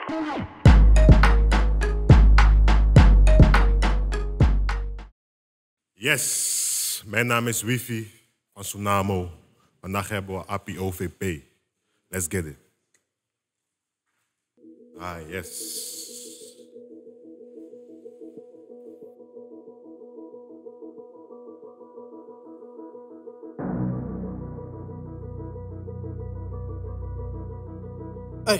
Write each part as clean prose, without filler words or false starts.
Yes, mijn naam is Wifi van Tsunamo. Vandaag hebben we Appie OVP. Let's get it. Ah, yes. Hey.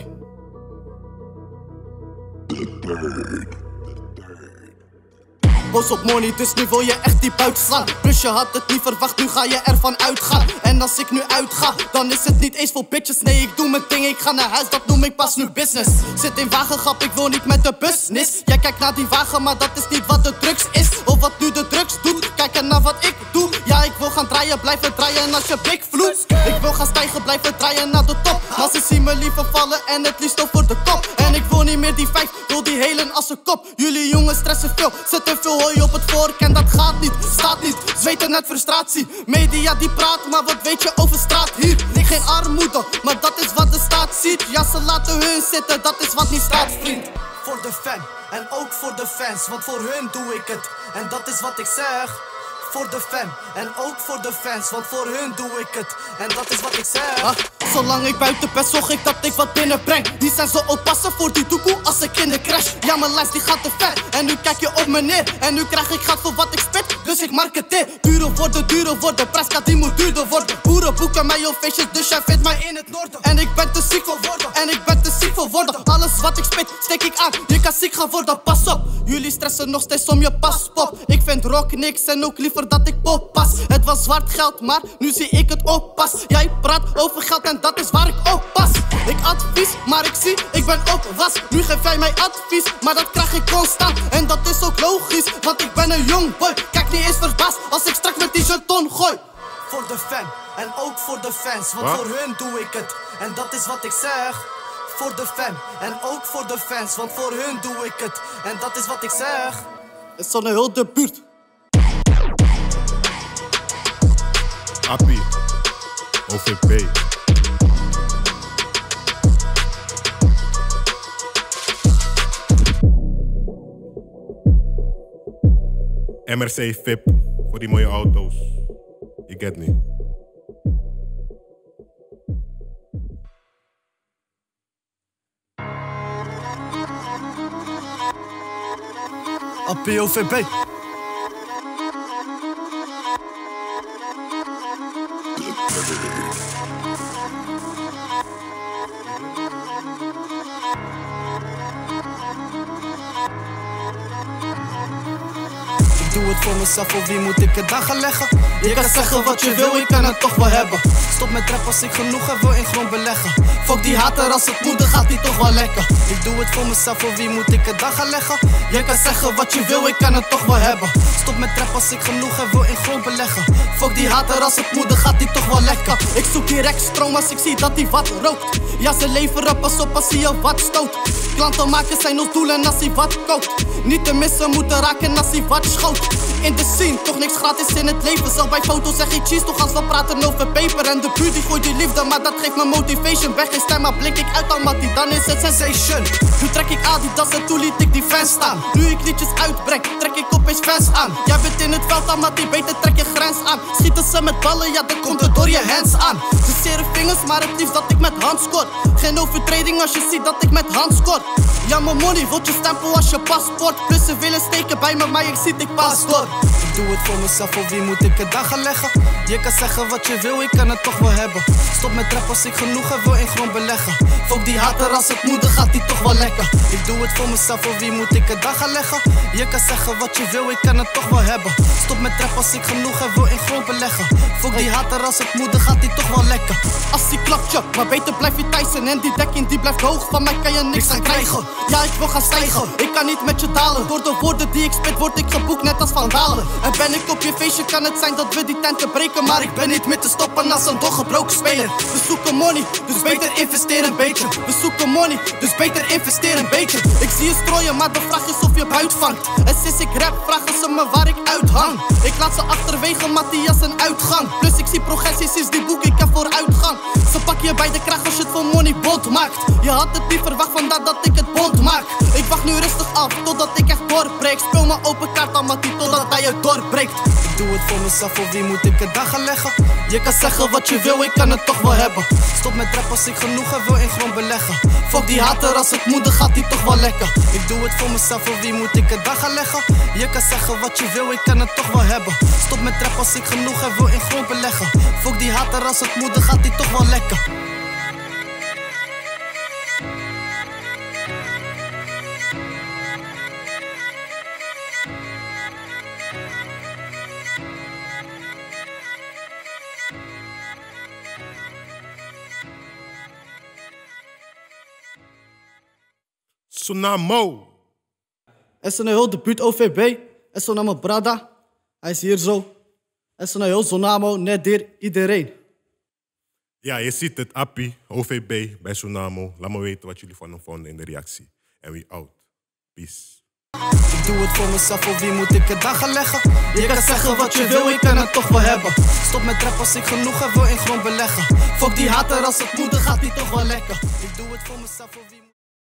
Boos op money, dus nu wil je echt die buik slaan. Plus je had het niet verwacht, nu ga je ervan uitgaan. En als ik nu uitga, dan is het niet eens voor bitches. Nee, ik doe mijn ding, ik ga naar huis, dat noem ik pas nu business. Zit in wagengrap, ik wil niet met de business. Jij kijkt naar die wagen, maar dat is niet wat de drugs is. Of wat nu de drugs doet, kijken naar wat ik doe. Ja, ik wil gaan draaien, blijven draaien als je blik vloeit. Ik wil gaan stijgen, blijven draaien naar de top. Maar ze zien me liever vallen en het liefst over de kop. En ik wil niet meer die 5, wil die helen als een kop. Jullie jongens stressen veel, zetten veel hooi op het vork en dat gaat niet, staat niet, zweten net frustratie. Media die praat, maar wat weet je over straat hier? Geen armoede, maar dat is wat de staat ziet. Ja, ze laten hun zitten, dat is wat niet staat, vriend. Voor de fan, en ook voor de fans, want voor hun doe ik het. En dat is wat ik zeg. Voor de fan, en ook voor de fans, want voor hun doe ik het. En dat is wat ik zeg. Zolang ik buiten ben, zorg ik dat ik wat binnenbreng. Die zijn zo oppassen voor die doekoe als ik in de crash. Ja, mijn lijst die gaat te ver, en nu kijk je op me neer. En nu krijg ik geld voor wat ik spit, dus ik marketeer. Duurder worden, prijskaart die moet duurder worden. Boeren boeken mij op feestjes, dus jij vindt mij in het noorden. En ik ben te ziek voor woorden, Alles wat ik spit, steek ik aan, je kan ziek gaan worden, pas op. Jullie stressen nog steeds om je paspop. Ik vind rock niks en ook liever dat ik pop pas. Het was zwart geld, maar nu zie ik het oppas. Jij praat over geld en dat is waar ik op pas. Ik advies, maar ik zie, ik ben op was. Nu geef jij mij advies, maar dat krijg ik constant. En dat is ook logisch, want ik ben een jong boy. Kijk niet eens verbaasd als ik straks met die jeton gooi. Voor de fan, en ook voor de fans, want voor hun doe ik het. En dat is wat ik zeg. Voor de fan, en ook voor de fans, want voor hun doe ik het. En dat is wat ik zeg. Het is zo'n heel de buurt. Appie OVP. MRC VIP voor die mooie auto's. You get me. Appie OVP. Ik doe het voor mezelf, voor wie moet ik het dan gaan leggen? Je kan zeggen wat je wil, ik kan het toch wel hebben. Stop met rap als ik genoeg heb, wil in grond beleggen. Fuck die hater, als het moet, dan gaat die toch wel lekker. Ik doe het voor mezelf, voor wie moet ik het dan gaan leggen? Je kan zeggen wat je wil, ik kan het toch wel hebben. Stop met rap als ik genoeg heb, wil in grond beleggen. Fuck die hater, als het moet, dan gaat die toch wel lekker. Ik zoek direct stroom als ik zie dat die wat rookt. Ja, ze leveren, pas op als hij je wat stoot. Klanten maken zijn ons doel en als hij wat koopt. Niet te missen, moeten raken als hij wat schoot. In de scene, toch niks gratis in het leven. Zelf bij foto's zeg ik cheese, toch als we praten over peper. En de buurt die gooit die liefde, maar dat geeft me motivation. Weg geen stem, maar blink ik uit al mattie, dan is het sensation. Nu trek ik Adidas en toen liet ik die fans staan. Nu ik liedjes uitbreng, trek ik opeens fans aan. Jij bent in het veld aan, mattie, beter trek je grens aan. Schieten ze met ballen, ja dan komt het door je hands aan. Ze zeren vingers, maar het liefst dat ik met hand scoor. Geen overtreding als je ziet dat ik met hand scoor. Ja, mijn money, wilt je stempel als je paspoort. Plus ze willen steken bij me, maar ik zie ik pas door. Ik doe het voor mezelf, voor wie moet ik het dan gaan leggen? Je kan zeggen wat je wil, ik kan het toch wel hebben. Stop met rap als ik genoeg heb, wil in grond beleggen. Fuck die hater, als het moet, dan gaat die toch wel lekker. Ik doe het voor mezelf, voor wie moet ik het dan gaan leggen? Je kan zeggen wat je wil, ik kan het toch wel hebben. Stop met rap als ik genoeg heb, wil in grond beleggen. Fuck die hater, als het moet, dan gaat die toch wel lekker. Als die klapt je, maar beter blijf je Tyson. En die dekking die blijft hoog, van mij kan je niks aan krijgen. Ja, ik wil gaan stijgen, ik kan niet met je dalen. Door de woorden die ik spit, word ik geboekt net als Van Dalen. En ben ik op je feestje, kan het zijn dat we die tenten breken. Maar ik ben niet meer te stoppen als een doorgebroken speler. We zoeken money, dus beter investeer een beetje. We zoeken money, dus beter investeer. investeer een beetje. Ik zie je strooien, maar de vraag is of je buit vangt. En sinds ik rap, vragen ze me waar ik uithang. Ik laat ze achterwege, Matthias een uitgang. Plus ik zie progressie sinds die boek, ik heb vooruitgang. Ze pak je bij de kraag als je het voor money bond maakt. Je had het niet verwacht, vandaar dat ik het bond maak. Ik wacht nu rustig af, totdat ik echt doorbreek. Speel mijn open kaart aan Mattie, totdat hij het doorbreekt. Ik doe het voor mezelf, voor wie moet ik het dan gaan leggen? Je kan zeggen wat je wil, ik kan het toch wel hebben. Stop met rap als ik genoeg heb, wil in grond beleggen. Fuck die hater, als het moet, dan gaat die toch wel lekker. Ik doe het voor mezelf, voor wie moet ik het dan gaan leggen? Je kan zeggen wat je wil, ik kan het toch wel hebben. Stop met rap als ik genoeg heb, wil in grond beleggen. Fuck die hater, als het moet, dan gaat die toch wel lekker. Tsunamo. En zo naar heel de buurt OVB. En zo naar mijn brada. Hij is hier zo. En zo naar heel Tsunamo, net hier iedereen. Ja, je ziet het, Appie, OVB bij Tsunamo. Laat me weten wat jullie van hem vonden in de reactie. En we out. Peace. Ik doe het voor mezelf, voor wie moet ik het dan gaan leggen? Je kan zeggen wat je wil, ik kan het toch wel hebben. Stop met rap als ik genoeg heb, wil in grond beleggen. Fuck die hater, als het moet, dan gaat die toch wel lekker. Ik doe het voor mezelf, voor wie